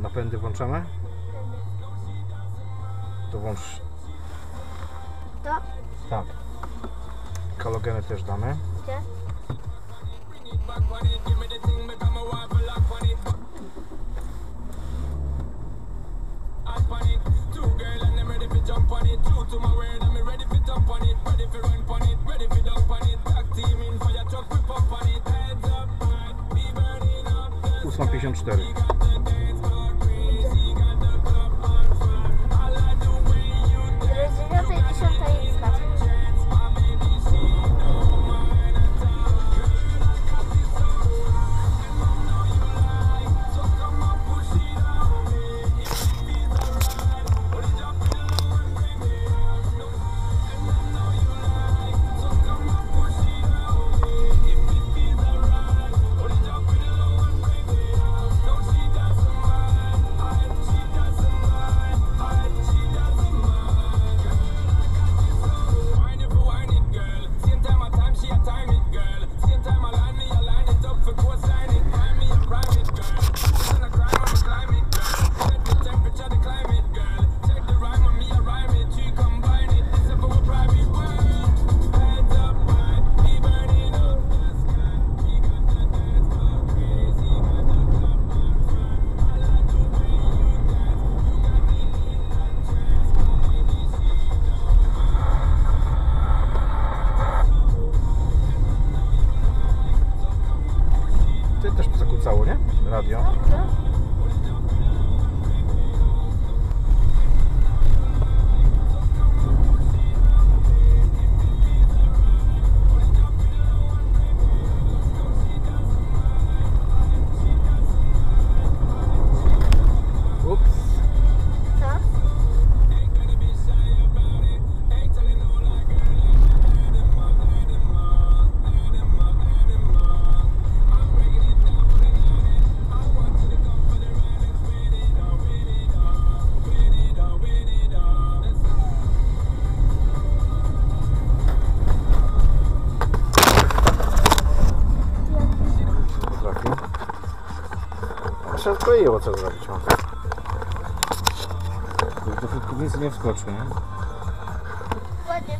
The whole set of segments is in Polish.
Napędy włączamy? To włącz. To? Tak. Halogeny też damy. Gdzie? Ósma 54. Ty też zakłócało, nie? Radio. Ups. Co? Potrafi. Trzeba odkleiło co zrobić. Do środkownicy nie wskoczy, nie? Ładnie.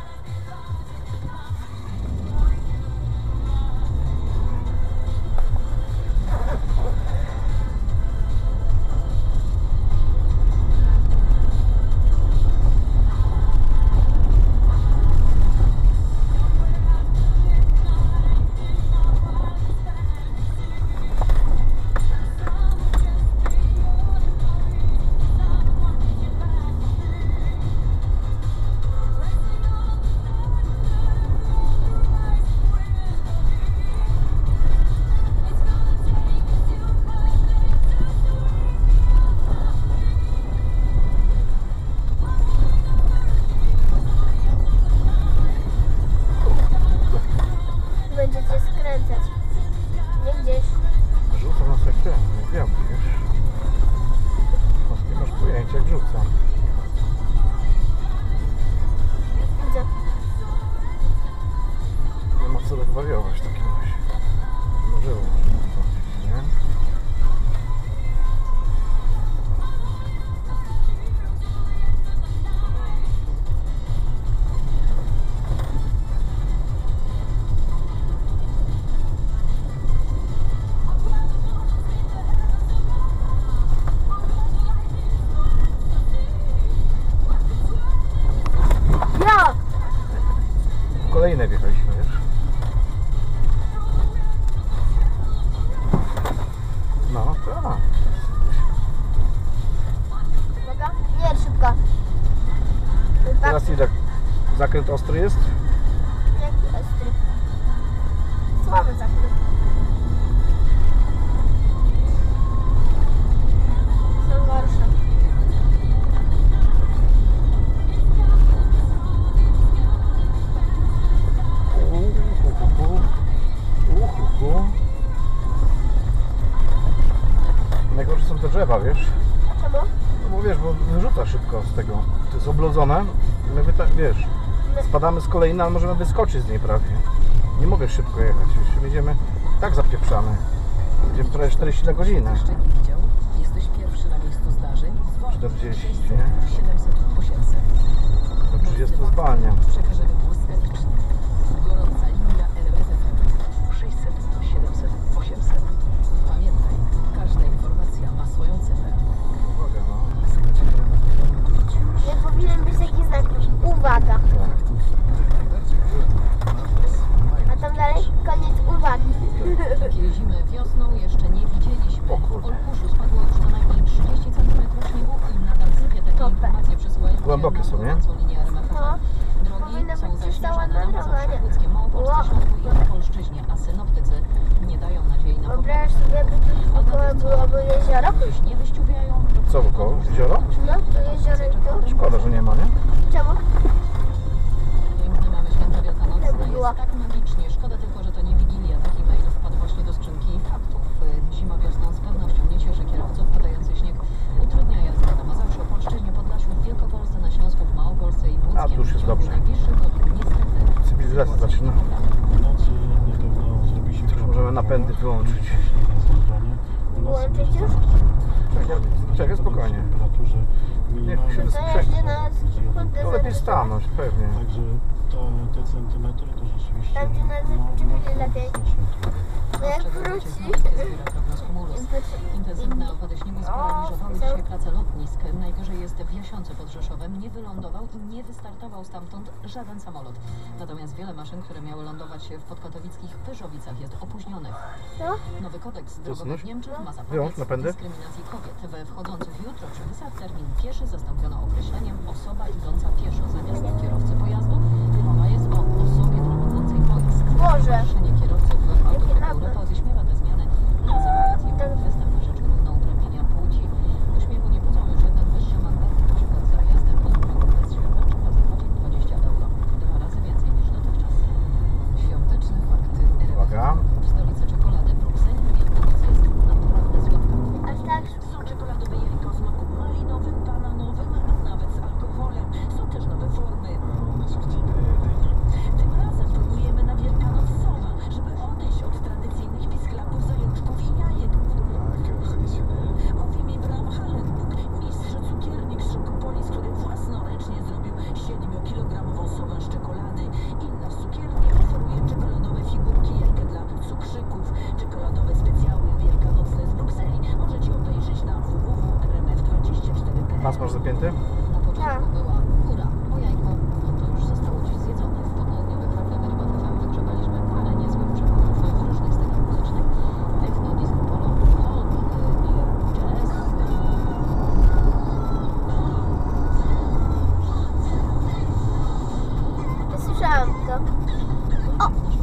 Będziecie skręcać. Nie gdzieś. Rzuca na coś ten, nie wiem, wiesz. Nie masz pojęcia jak rzuca. Widzę. Nie ma co rozwariować w takim razie. Może nie? Ja! Kolejne wjechaliśmy, wiesz? No, tak. Uwaga. Nie, szybko. Teraz ile zakręt ostry jest? Jaki ostry? Słaby zakręt. Są gorsze. Najgorsze są te drzewa, wiesz? Czemu? No bo wiesz, bo wyrzuca szybko z tego. To jest oblodzone. My wiesz, spadamy z kolei, ale możemy wyskoczyć z niej prawie. Nie mogę szybko jechać. Jeśli jedziemy, tak zapieprzamy. Będziemy prawie 40 na godzinę. Jeszcze nie widział? Jesteś pierwszy. 40, nie? 700, 800. Do 30 zwalniam. Przekażemy błyskawicznie. Gorąca linia RMFFM 600, 700, 800. Pamiętaj, każda informacja ma swoją cenę. Uwaga, no. Nie powinien być taki znak. Uwaga. A tam dalej koniec uwagi. Takiej zimy wiosną jeszcze nie widzieliśmy. O W kurde. Olkuszu spadło już co najmniej 30 cm śniegu i nadal sypie. Takie Topę. informacje przesyłają się Głębokie na są, nie? gorącą linię RMFFM. No. Drogi Powinna są być cała zaśnieżone na droga, Mazowszu, nie? Łódzkie, Małopolsce, Wow. Śląsku i Opolszczyźnie, a synoptycy nie dają nadziei na Wyobraź sobie, by tu wokoło byłoby jezioro. Już nie wyściubiają. Co wokoło? Jezioro? No, to jezioro i tu. Szkoda, że nie ma, nie? Czemu? Piękne mamy święta wielkanocne, Tak by było. jest tak magicznie. Szkoda tylko, że to nie Wigilia. Taki mail wpadł właśnie do skrzynki faktów. Zima wiosną z pewnością nie cieszy kierowców. Padający śnieg utrudnia jazdę na Mazowszu, Opolszczyźnie, Podlasiu, w Wielkopolsce, na Śląsku, w Małopolsce i w Łódzkiem. A, tu już jest W ciągu dobrze. najbliższych godzin niestety Cywilizacja zaczyna. W nocy na pewno zrobi się Już możemy napędy wyłączyć. Wyłączyć już? Czekaj, spokojnie. Temperaturze Niech minimalnej. się To jeździ na To lepiej stanąć, pewnie. Także te centymetry to rzeczywiście... Tam, gdzie nas zaczepili lepiej. strasznie trudno. No jak Ostrzegam, wróci. że cię znowu zbiera kropla chmurów. Intensywne opady śniegu sparaliżowały dzisiaj pracę lotnisk. Najgorzej jest w Jasiące pod Rzeszowem. Nie wylądował i nie wystartował stamtąd żaden samolot. Natomiast wiele maszyn, które miały lądować w podkatowickich Pyrzowicach, jest opóźnionych. Co? Nowy kodeks drogowy Zasuniesz? w Niemczech ma Wyłącz zapobiec napędy. dyskryminacji kobiet. We wchodzących jutro przepisach termin pieszy zastąpiono określeniem osoba idąca pieszo. Zamiast kierowcy pojazdu mowa jest o osobie prowadzącej pojazd. Boże. Zrzeszenie kierowców Autostrad nagle. Europy odśmiewa te zmiany, nazywając je występ na rzecz równouprawnienia płci. Do śmiechu nie budzą już jednak wyższe mandaty, na przykład za jazdę w ruchu bez światła trzeba zapłacić 20 euro. 2 razy więcej niż dotychczas. Świąteczne fakty RMF. Uwaga. W stolicy czekolady Brukseli Wielkanoc jest naprawdę słodka. Aż tak? Są czekoladowe jajka o smaku malinowym, bananowym, a nawet z alkoholem. Są też nowe formy. Tym razem próbujemy na Wielkanoc sowa, żeby odejść od tradycyjnych pisklaków, zajączków i jajek. Mówi mi Bram Hallenbuk, mistrz cukiernik z Szokopolis, który własnoręcznie zrobił 7-kilogramową sowę z czekolady. Inna z cukierni oferuje czekoladowe figurki, jajka dla cukrzyków, czekoladowe specjały wielkanocne z Brukseli. Możecie obejrzeć na www.rmf24.pl. Pas masz zapięty? Na początku Tak. była góra, o jajko, no to już zostało dziś zjedzone. W popołudniowych Radiach RMF FM wygrzebaliśmy parę niezłych przebojów w różnych stylach muzycznych. Techno, disco polo, folk, jazz. Słyszałam to. Nasz